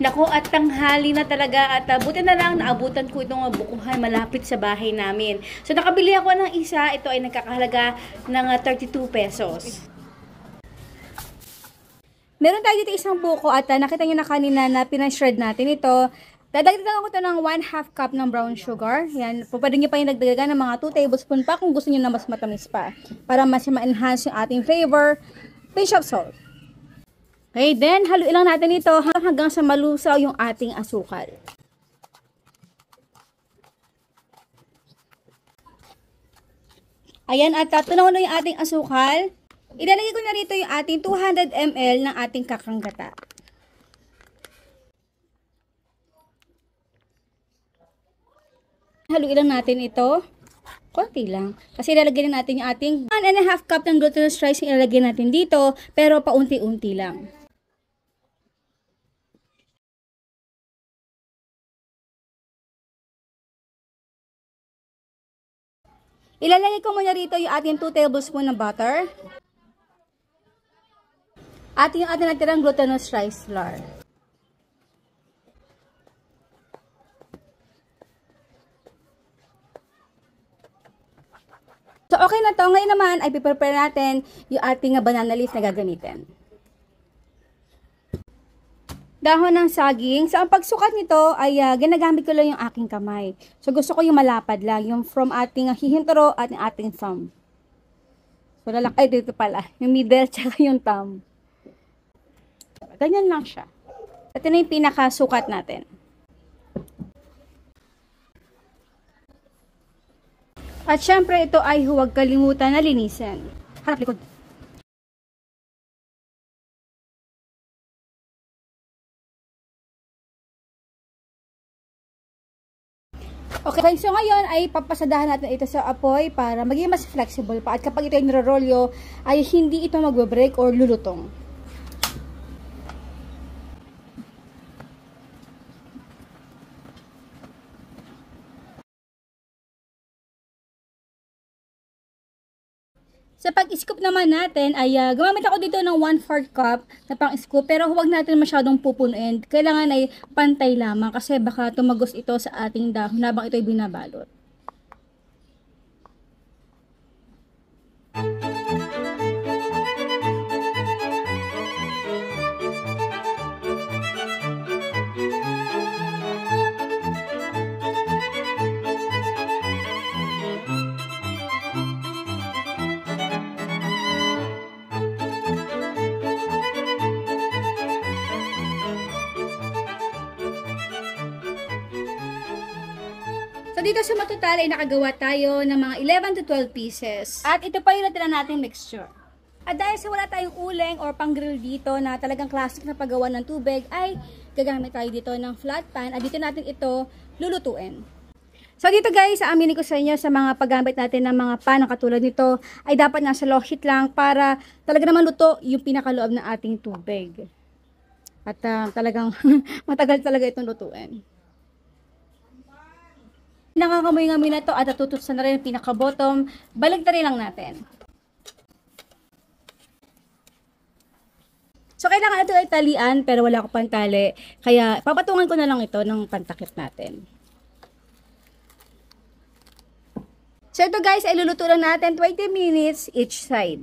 Naku, at tanghali na talaga at buti na lang naabutan ko itong bukuhan malapit sa bahay namin. So nakabili ako ng isa, ito ay nagkakahalaga ng 32 pesos. Meron tayo dito isang buko at nakita nyo na kanina na pinashred natin ito. Dadagdagan ko ito ng 1/2 cup ng brown sugar. Yan, pwede nyo pa yung dagdagan ng mga 2 tablespoon pa kung gusto nyo na mas matamis pa. Para mas ma-enhance yung ating flavor. Pinch of salt. Okay, then haluin lang natin ito hanggang sa malusaw yung ating asukal. Ayan, at tunaw na yung ating asukal. Ilalagay ko na rito yung ating 200 ml ng ating kakanggata. Haluin lang natin ito. Konti lang. Kasi ilalagay natin yung ating 1/2 cup ng glutinous rice yung ilalagay natin dito, pero paunti-unti lang. Ilalagay ko muna rito yung ating 2 tablespoon ng butter. At yung ating natirang glutinous rice flour. So, okay na to. Ngayon naman ay prepare natin yung ating banana leaf na gagamitin. Dahon ng saging. So, ang pagsukat nito ay ginagamit ko lang yung aking kamay. So, gusto ko yung malapad lang. Yung from ating hihinturo at yung ating thumb. So, lalakay dito pala. Yung middle tsaka yung thumb. Ganyan lang siya. Ito na yung pinakasukat natin. At syempre, ito ay huwag kalimutan na linisin. Harap likod. Okay, so ngayon ay papasadahan natin ito sa apoy para maging mas flexible pa. At kapag ito ay nirorolyo, ay hindi ito magbe-break or lulutong. Sa pag-scoop naman natin ay gumamit ako dito ng 1/4 cup na pang-scoop pero huwag natin masyadong pupunuin. Kailangan ay pantay lamang kasi baka tumagos ito sa ating dahon habang ito ay binabalot. So, dito sa matutal ay nakagawa tayo ng mga 11 to 12 pieces. At ito pa yung natira nating mixture. At dahil sa wala tayong uling or pang-grill dito na talagang classic na paggawa ng tubig, ay gagamit tayo dito ng flat pan at dito natin ito lulutuin. So, dito guys, aaminin ko sa inyo sa mga paggamit natin ng mga pan na katulad nito ay dapat nasa low heat lang para talaga naman luto yung pinakaloob ng ating tubig. At talagang matagal talaga itong lutuin. Nakakamoy-ngamoy na to at natutusan na rin yung pinaka-bottom. Baligtarin lang natin. So, kailangan ito ay talian pero wala ko pang tali. Kaya, papatungan ko na lang ito ng pantakip natin. So, ito guys, ay luluto lang natin 20 minutes each side.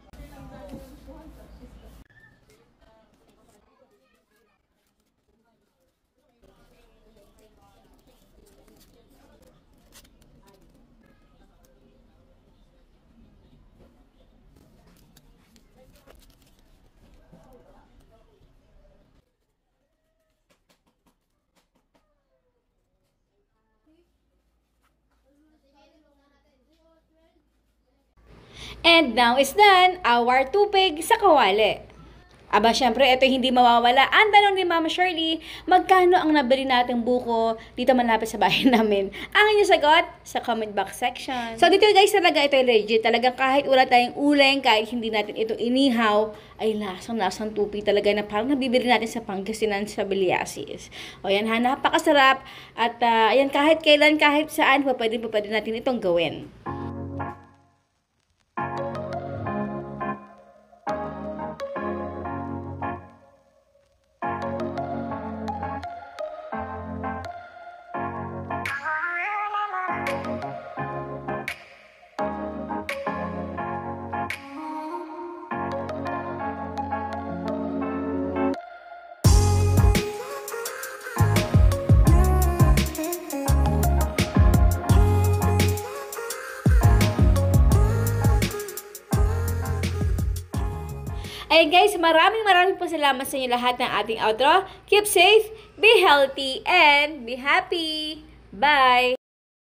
And now is done, our tubig sa kawali. Aba, syempre, ito hindi mawawala. Ang tanong ni Mama Shirley, magkano ang nabili nating buko dito malapit sa bahay namin? Ang inyong sagot sa comment box section. So, dito guys, talaga ito ay legit. Talagang kahit wala tayong uling, kahit hindi natin ito inihaw, ay lasang-lasang tupi talaga na parang nabibili natin sa Pangasinan sa Biliasis. O yan ha, napakasarap. At ayan, kahit kailan, kahit saan, pwede natin itong gawin. Ayan guys, maraming po salamat sa inyo lahat ng ating outro. Keep safe, be healthy, and be happy. Bye!